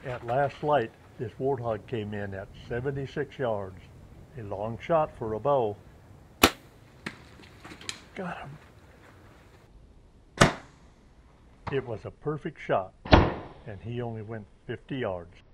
At last light, this warthog came in at 76 yards. A long shot for a bow. Got him. It was a perfect shot, and he only went 50 yards.